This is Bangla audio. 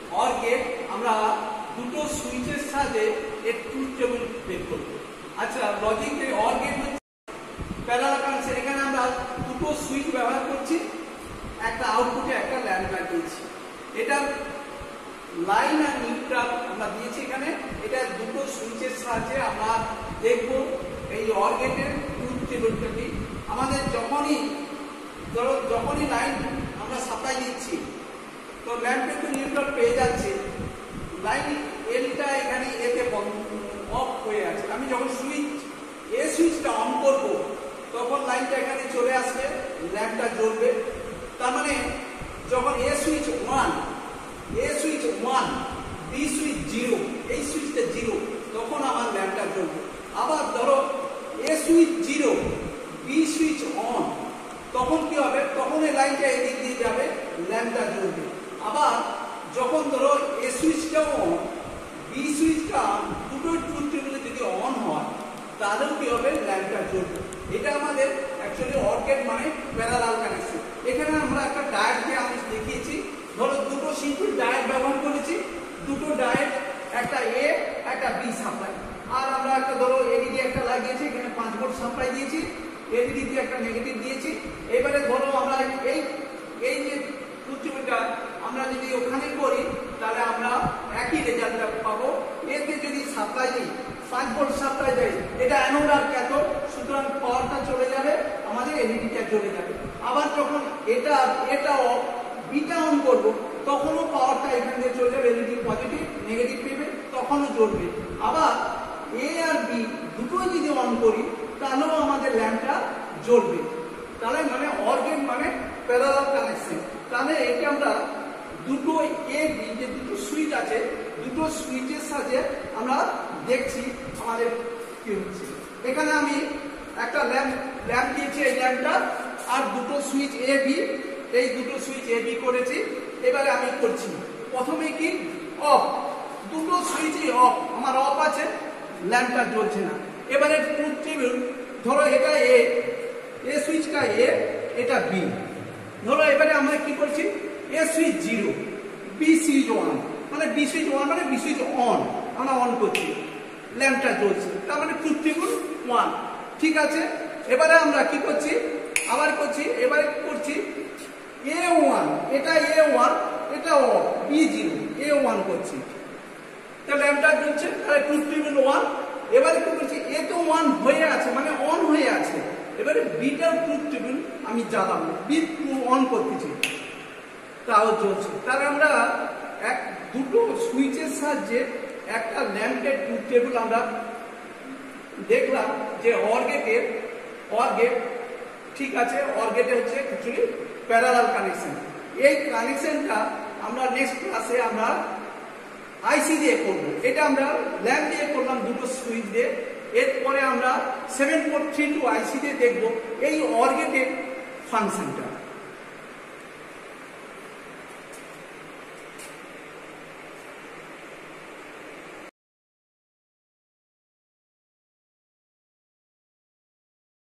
অর গেট আমরা দুটো সুইচের সাহায্যে এর ট্রুথ টেবিল বের করব। আচ্ছা, লজিকে অর গেট হচ্ছে প্যারালাল কানেকশন। এখানে আমরা দুটো সুইচ ব্যবহার করছি, একটা আউটপুটে একটা ল্যাম্প লাগিয়েছি। এটা লাইন আর নিউট্রাল আমরা দিয়েছি এখানে। এটা দুটো সুইচের সাহায্যে আমরা দেখব এই অর গেটের ট্রুথ টেবিলটা কি। আমাদের যখনই লাইন আমরা সাপ্লাই দিচ্ছি তো ল্যাম্পে তো নিউট্রাল পেয়ে যাচ্ছে, লাইন এলটা এখানে এতে অফ হয়ে আছে। আমি যখন সুইচটা অন করব তখন লাইনটা এখানে চলে আসবে, ল্যাম্পটা জ্বলবে। তার মানে যখন এ সুইচ 1, বি সুইচ 0, এই সুইচটা 0, তখন আমার ল্যাম্পটা জ্বলবে। আবার ধরো A switch 0, B switch on, তখন কি হবে? তখন এই লাইনটা এদিক দিয়ে যাবে, ল্যাম্পটা জ্বলবে। আবার যখন ধরো এ সুইচটা অন, বি সুইচটা দুটোই ট্রুথ টেবিলে যদি অন হয় তাহলেও কি হবে? ল্যাম্পটা জ্বলবে। এটা আমাদের অ্যাকচুয়ালি অর গেট মানে প্যারালাল কানেকশন। এখানে আমরা একটা ডায়োড দিয়ে আমি দেখিয়েছি। ধরো দুটো সিম্পল ডায়োড ব্যবহার করেছি, দুটো ডায়োড, একটা এ একটা বি সাপ্লাই। আর আমরা একটা ধরো এদিকে একটা লাগিয়েছি, এখানে 5 ভোল্ট সাপ্লাই দিয়েছি, এদিকে দিয়ে একটা নেগেটিভ দিয়েছি। এবারে ধরো আমরা এই যে ট্রুথ টেবিলটা আমরা যদি ওখানে করি তাহলে আমরা একই রেজাল্টটা পাবো। এতে যদি সাপ্লাই দিই, 5 ভোল্ট সাপ্লাই দেয়, এটা অ্যানোড আর ক্যাথোড, সুতরাং পাওয়ারটা চলে যাবে, আমাদের এলইডিটা চলে যাবে। আবার যখন এটা বিটা অন করবো তখনও পাওয়ারটা এখান থেকে চলে যাবে, এলইডি পজিটিভ নেগেটিভ পেবে, তখনও জ্বলবে। আবার এ আর বি দুটোই যদি অন করি তাহলেও আমাদের ল্যাম্পটা জ্বলবে। তাহলে মানে অর গেট মানে প্যারালাল কানেকশন। তাহলে এটা আমরা দুটো এ বি যে দুটো সুইচ আছে, দুটো সুইচের সাথে আমরা দেখছি আমাদের কি হচ্ছে। এখানে আমি একটা ল্যাম্প দিয়েছি, এই ল্যাম্পটা, আর দুটো সুইচ এ বি, এই দুটো সুইচ এ বি করেছি। এবারে আমি করছি প্রথমে কি অফ, দুটো সুইচই অফ, আমার অফ আছে, ল্যাম্পটা জ্বলছে না। এবারে ট্রুথ টেবিল, ধরো এটা এ সুইচটা এ, এটা বি। ধরো এবারে আমরা কি করছি, এ সুইচ 0, বি সুইচ 1, মানে বি সুইচ 1 মানে বি সুইচ অন, আমরা অন করছি, ল্যাম্পটা জ্বলছে। তার মানে ট্রুথ টেবিল 1, ঠিক আছে। এবারে আমরা কি করছি, আবার করছি, এবারে করছি A1, এটা A1, এটা অফ, B0, A1 করছি, তা ল্যাম্পটা জ্বলছে, তাহলে ট্রুথ টেবিল 1। এবারে কি করছি, এ তো 1 হয়ে আছে মানে অন হয়ে আছে, এবারে বিটা ট্রুথ টেবিল আমি জ্বালাবো, বি অন করতেছি, তাও জ্বলছে। তাহলে আমরা দুটো সুইচের সাহায্যে একটা ল্যাম্পের ট্রুথ টেবিল আমরা দেখলাম যে অর গেট, ঠিক আছে। অর গেটে হচ্ছে অ্যাকচুয়ালি প্যারালাল কানেকশন। এই কানেকশনটা আমরা নেক্সট ক্লাসে আমরা আইসি দিয়ে করবো। এটা আমরা ল্যাম্প দিয়ে করলাম, দুটো সুইচ দিয়ে। এরপরে আমরা 743 আইসি দিয়ে দেখবো এই অর গেটের ফাংশনটা।